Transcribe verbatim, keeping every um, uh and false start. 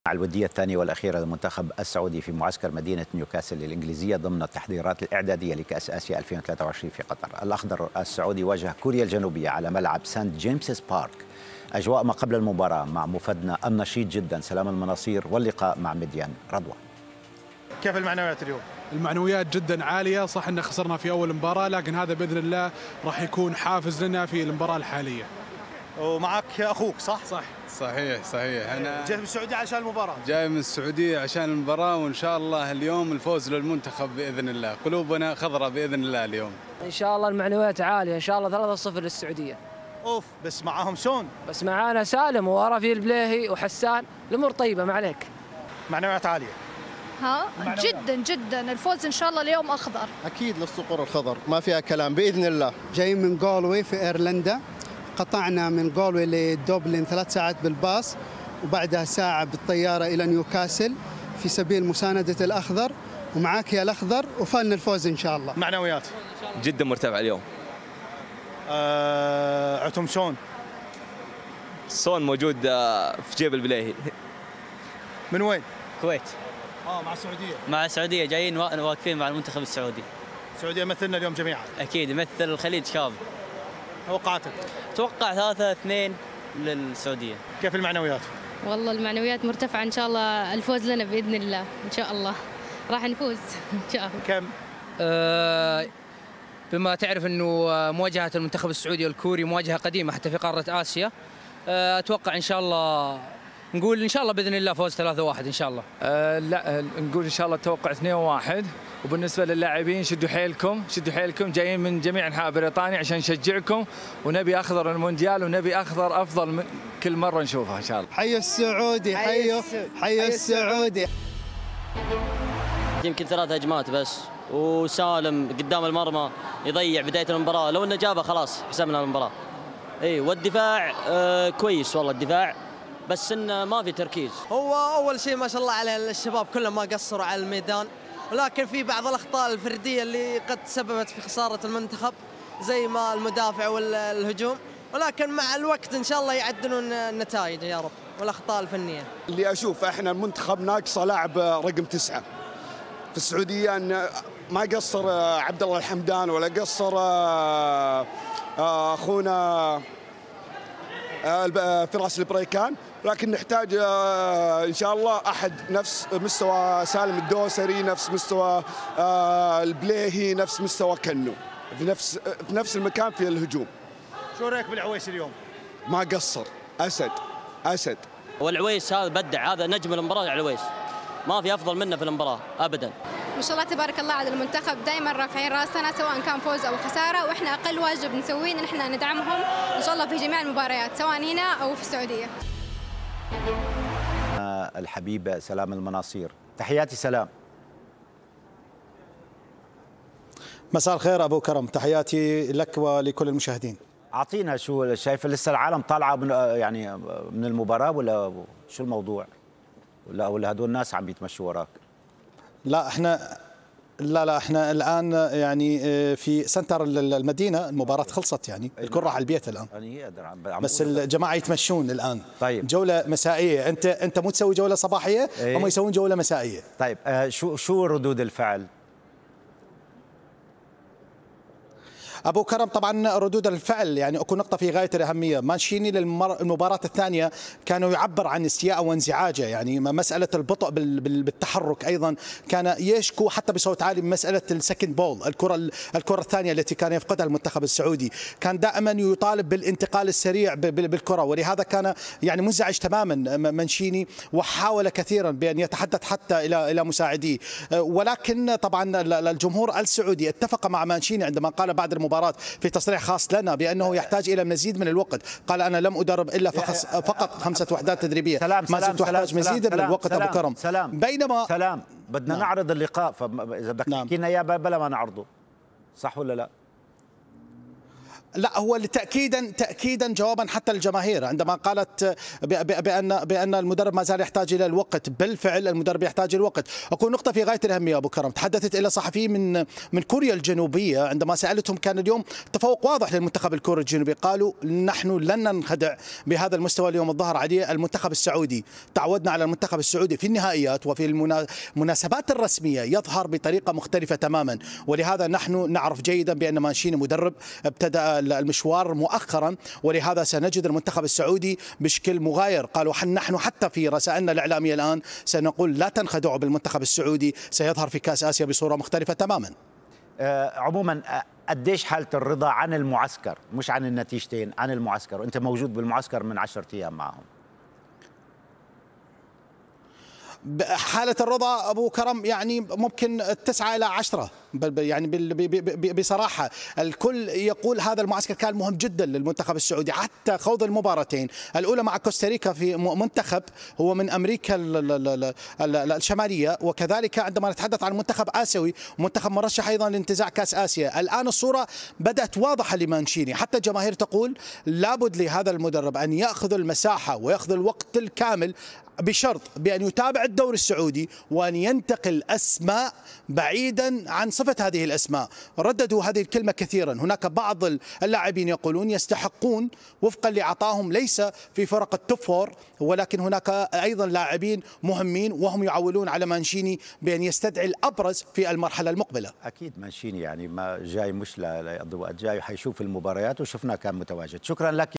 الودية الثانية والأخيرة للمنتخب السعودي في معسكر مدينة نيوكاسل الإنجليزية ضمن التحضيرات الإعدادية لكأس آسيا ألفين وثلاثة وعشرين في قطر. الأخضر السعودي واجه كوريا الجنوبية على ملعب سانت جيمسز بارك. أجواء ما قبل المباراة مع مفدنا النشيط جدا سلام المناصير واللقاء مع مديان رضوى. كيف المعنويات اليوم؟ المعنويات جدا عالية، صح ان خسرنا في أول مباراة لكن هذا بإذن الله راح يكون حافز لنا في المباراة الحالية. ومعك أخوك صح؟ صح. صحيح صحيح. أنا جاي من السعودية عشان المباراة. جاي من السعودية عشان المباراة، وإن شاء الله اليوم الفوز للمنتخب بإذن الله، قلوبنا خضراء بإذن الله اليوم. إن شاء الله المعنويات عالية، إن شاء الله ثلاثة صفر للسعودية. أوف، بس معاهم شون؟ بس معانا سالم ورافي البليهي وحسان، الأمور طيبة ما عليك. معنويات عالية. ها جدا جدا، الفوز إن شاء الله اليوم أخضر. أكيد للصقور الخضر، ما فيها كلام بإذن الله. جايين من جولوي في إيرلندا، قطعنا من جولوي لدوبلين ثلاث ساعات بالباص وبعدها ساعة بالطيارة إلى نيوكاسل في سبيل مساندة الأخضر، ومعاك يا الأخضر وفالنا الفوز إن شاء الله. معنويات جدا مرتفعة اليوم. آه، عتم شون؟ سون موجود في جيب البليهي. من وين؟ الكويت. اه مع السعودية. مع السعودية جايين واقفين مع المنتخب السعودي. السعودية مثلنا اليوم جميعا. أكيد يمثل الخليج كامل. توقعاتك؟ أتوقع ثلاثة اثنين للسعودية. كيف المعنويات؟ والله المعنويات مرتفعة إن شاء الله، الفوز لنا بإذن الله إن شاء الله راح نفوز إن شاء الله. كم؟ أه بما تعرف أنه مواجهة المنتخب السعودي والكوري مواجهة قديمة حتى في قارة آسيا، أه أتوقع إن شاء الله نقول إن شاء الله بإذن الله فوز ثلاثة واحد إن شاء الله. أه لا نقول إن شاء الله توقع اثنين واحد. وبالنسبة للاعبين شدوا حيلكم شدوا حيلكم، جايين من جميع أنحاء بريطانيا عشان نشجعكم، ونبي أخضر المونديال ونبي أخضر أفضل من كل مرة نشوفها إن شاء الله. حي السعودي، حي حي السعودي. يمكن ثلاث هجمات بس، وسالم قدام المرمى يضيع بداية المباراة، لو إنه جابها خلاص حسبنا المباراة. إي والدفاع آه كويس والله الدفاع، بس إنه ما في تركيز. هو أول شيء ما شاء الله على الشباب كلهم ما قصروا على الميدان، ولكن في بعض الأخطاء الفردية اللي قد تسببت في خسارة المنتخب زي ما المدافع والهجوم، ولكن مع الوقت إن شاء الله يعدلون النتائج يا رب والأخطاء الفنية. اللي أشوف إحنا المنتخب ناقصه لاعب رقم تسعة في السعودية، أن ما قصر عبد الله الحمدان ولا قصر أخونا فراس البريكان، لكن نحتاج ان شاء الله احد نفس مستوى سالم الدوسري، نفس مستوى البليهي، نفس مستوى كنو، في نفس في نفس المكان في الهجوم. شو رايك بالعويس اليوم؟ ما قصر، اسد اسد. والعويس هذا بدع، هذا نجم المباراه العويس، ما في افضل منه في المباراه ابدا. ما شاء الله تبارك الله على المنتخب، دائما رافعين راسنا سواء كان فوز او خساره، واحنا اقل واجب نسويه ان احنا ندعمهم ان شاء الله في جميع المباريات سواء هنا او في السعوديه. الحبيب سلام المناصير، تحياتي سلام. مساء الخير ابو كرم، تحياتي لك ولكل المشاهدين. اعطينا شو شايف، لسه العالم طالعه من يعني من المباراه ولا شو الموضوع؟ ولا ولا هدول الناس عم بيتمشوا وراك؟ لا احنا لا لا احنا الان يعني في سنتر المدينه، المباراه خلصت يعني الكره على البيت الان، بس الجماعه يتمشون الان. طيب جوله مسائيه، انت انت مو تسوي جوله صباحيه، ايه؟ هم يسوون جوله مسائيه. طيب آه شو شو ردود الفعل؟ ابو كرم طبعا ردود الفعل يعني اكو نقطه في غايه الاهميه، مانشيني للمباراه الثانيه كانوا يعبر عن استياء وانزعاجه، يعني مساله البطء بالتحرك، ايضا كان يشكو حتى بصوت عالي من مساله السكند بول، الكره الكره الثانيه التي كان يفقدها المنتخب السعودي، كان دائما يطالب بالانتقال السريع بالكره، ولهذا كان يعني منزعج تماما مانشيني، وحاول كثيرا بان يتحدث حتى الى الى مساعديه، ولكن طبعا الجمهور السعودي اتفق مع مانشيني عندما قال بعد المباراة في تصريح خاص لنا بأنه يحتاج إلى مزيد من الوقت، قال أنا لم أدرب إلا فقط خمسة وحدات تدريبية، سلام ما زلت أحتاج مزيد من الوقت أبو كرم. سلام بينما سلام بدنا نعم. نعرض اللقاء، فإذا بدك تحكي لنا إياه بلا ما نعرضه، صح ولا لا؟ لا، هو تاكيدا تاكيدا جوابا حتى الجماهير عندما قالت بان بان المدرب ما زال يحتاج الى الوقت. بالفعل المدرب يحتاج الوقت. اكون نقطه في غايه الاهميه ابو كرم، تحدثت الى صحفيين من من كوريا الجنوبيه عندما سالتهم، كان اليوم تفوق واضح للمنتخب الكوري الجنوبي، قالوا نحن لن ننخدع بهذا المستوى اليوم الظهر عليه المنتخب السعودي. تعودنا على المنتخب السعودي في النهائيات وفي المناسبات الرسميه يظهر بطريقه مختلفه تماما، ولهذا نحن نعرف جيدا بان مانشيني مدرب ابتدأ المشوار مؤخرا، ولهذا سنجد المنتخب السعودي بشكل مغاير. قالوا نحن حتى في رسائلنا الإعلامية الآن سنقول لا تنخدعوا بالمنتخب السعودي، سيظهر في كأس آسيا بصورة مختلفة تماما. آه عموما قديش حالة الرضا عن المعسكر، مش عن النتيجتين، عن المعسكر، وانت موجود بالمعسكر من عشرة أيام معهم؟ حالة الرضا أبو كرم يعني ممكن تسعة إلى عشرة، يعني بصراحة الكل يقول هذا المعسكر كان مهم جدا للمنتخب السعودي، حتى خوض المباراتين الأولى مع كوستاريكا في منتخب هو من أمريكا الشمالية، وكذلك عندما نتحدث عن منتخب آسيوي منتخب مرشح أيضا لانتزاع كأس آسيا. الآن الصورة بدأت واضحة لمانشيني، حتى الجماهير تقول لابد لهذا المدرب أن يأخذ المساحة ويأخذ الوقت الكامل، بشرط بأن يتابع الدوري السعودي وأن ينتقل أسماء بعيدا عن صفة هذه الأسماء. رددوا هذه الكلمة كثيرا. هناك بعض اللاعبين يقولون يستحقون وفقا لعطاهم ليس في فرق التوب فور، ولكن هناك أيضا لاعبين مهمين وهم يعولون على مانشيني بأن يستدعي الأبرز في المرحلة المقبلة. أكيد مانشيني يعني ما جاي مش ليقضي وقت، جاي حيشوف المباريات وشفنا كان متواجد. شكرا لك.